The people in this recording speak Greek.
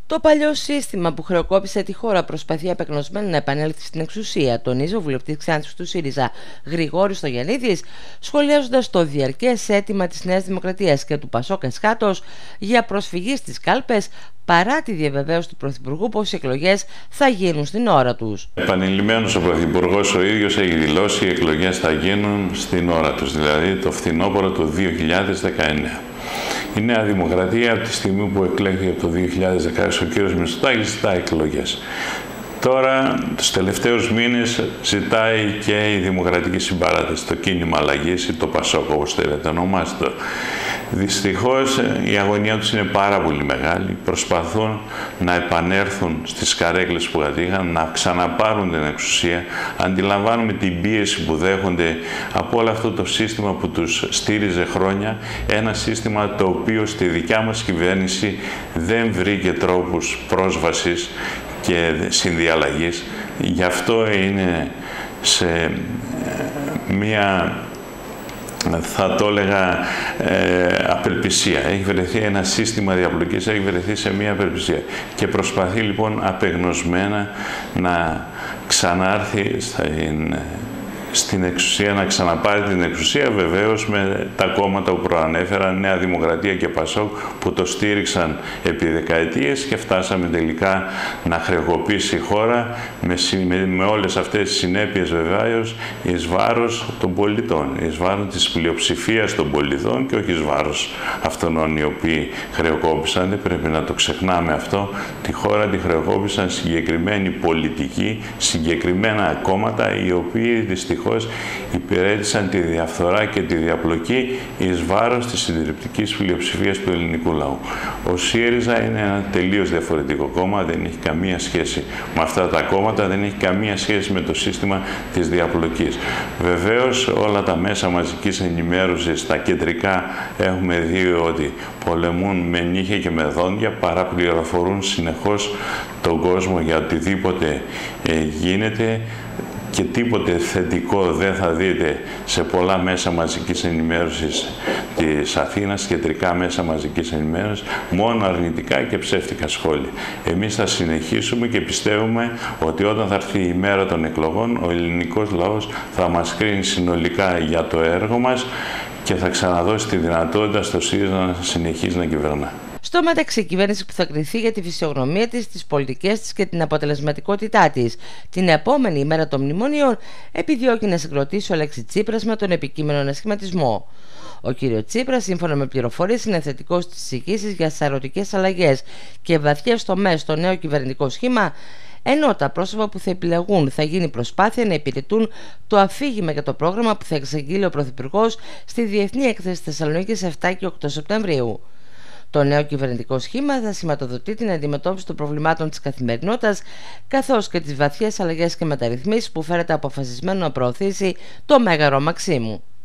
Το παλιό σύστημα που χρεοκόπησε τη χώρα προσπαθεί απεγνωσμένα να επανέλθει στην εξουσία, τονίζει ο βουλευτής Ξάνθης του ΣΥΡΙΖΑ Γρηγόρης Στογιαννίδης, σχολιάζοντας το διαρκές αίτημα της Νέας Δημοκρατίας και του Πασόκ Εσχάτος για προσφυγή στις κάλπες, παρά τη διαβεβαίωση του Πρωθυπουργού πως οι εκλογές θα γίνουν στην ώρα τους. Επανειλημμένος ο Πρωθυπουργός ο ίδιος έχει δηλώσει οι εκλογές θα γίνουν στην ώρα τους, δηλαδή το φθινόπωρο του 2019. Η Νέα Δημοκρατία από τη στιγμή που εκλέγει από το 2016 ο κύριος Μητσοτάκης ζητάει εκλογές. Τώρα, τους τελευταίους μήνες ζητάει και η Δημοκρατική Συμπαράταση, το κίνημα αλλαγής ή το Πασόκ, όπως θέλετε ονομάστε. Δυστυχώς η αγωνία τους είναι πάρα πολύ μεγάλη. Προσπαθούν να επανέλθουν στις καρέκλες που κατήχαν, να ξαναπάρουν την εξουσία. Αντιλαμβάνουμε την πίεση που δέχονται από όλο αυτό το σύστημα που τους στήριζε χρόνια. Ένα σύστημα το οποίο στη δικιά μας κυβέρνηση δεν βρήκε τρόπους πρόσβασης και συνδιαλλαγής. Γι' αυτό είναι σε μία, θα το έλεγα, απελπισία. Έχει βρεθεί ένα σύστημα διαπλοκής, έχει βρεθεί σε μία απελπισία. Και προσπαθεί λοιπόν απεγνωσμένα να ξανάρθει στην εξουσία, να ξαναπάρει την εξουσία, βεβαίως με τα κόμματα που προανέφερα, Νέα Δημοκρατία και Πασόκ, που το στήριξαν επί δεκαετίες και φτάσαμε τελικά να χρεοκοπήσει η χώρα με όλες αυτές τις συνέπειες βεβαίως εις βάρος των πολιτών, εις βάρος της πλειοψηφίας των πολιτών και όχι εις βάρος αυτών οι οποίοι χρεοκόπησαν. Δεν πρέπει να το ξεχνάμε αυτό. Τη χώρα τη χρεοκόπησαν συγκεκριμένοι πολιτικοί, συγκεκριμένα κόμματα, οι οποίοι δυστυχώς υπηρέτησαν τη διαφθορά και τη διαπλοκή εις βάρος της συντριπτικής πλειοψηφίας του ελληνικού λαού. Ο ΣΥΡΙΖΑ είναι ένα τελείως διαφορετικό κόμμα, δεν έχει καμία σχέση με αυτά τα κόμματα, δεν έχει καμία σχέση με το σύστημα της διαπλοκής. Βεβαίως όλα τα μέσα μαζικής ενημέρωσης, τα κεντρικά, έχουμε δει ότι πολεμούν με νύχια και με δόντια, παραπληροφορούν συνεχώς τον κόσμο για οτιδήποτε γίνεται, και τίποτε θετικό δεν θα δείτε σε πολλά μέσα μαζικής ενημέρωσης της Αθήνας, κεντρικά μέσα μαζικής ενημέρωσης, μόνο αρνητικά και ψεύτικα σχόλια. Εμείς θα συνεχίσουμε και πιστεύουμε ότι όταν θα έρθει η μέρα των εκλογών, ο ελληνικός λαός θα μας κρίνει συνολικά για το έργο μας και θα ξαναδώσει τη δυνατότητα στο ΣΥΡΙΖΑ να συνεχίσει να κυβερνά. Στο μεταξύ, η κυβέρνηση που θα κριθεί για τη φυσιογνωμία της, τις πολιτικές της και την αποτελεσματικότητά της την επόμενη ημέρα των μνημονίων επιδιώκει να συγκροτήσει ο Αλέξη Τσίπρας με τον επικείμενο ανασχηματισμό. Ο κ. Τσίπρας, σύμφωνα με πληροφορίες, είναι θετικός στις εικήσεις για σαρωτικές αλλαγές και βαθιές τομές στο νέο κυβερνητικό σχήμα, ενώ τα πρόσωπα που θα επιλεγούν θα γίνει προσπάθεια να υπηρετούν το αφήγημα για το πρόγραμμα που θα εξαγγείλει ο Πρωθυπουργός στη Διεθνή Έκθεση Θεσσαλονίκης 7 και 8 Σεπτεμβρίου. Το νέο κυβερνητικό σχήμα θα σηματοδοτεί την αντιμετώπιση των προβλημάτων της καθημερινότητας, καθώς και τις βαθιές αλλαγές και μεταρρυθμίσεις που φέρεται αποφασισμένο να προωθήσει το Μέγαρο Μαξίμου.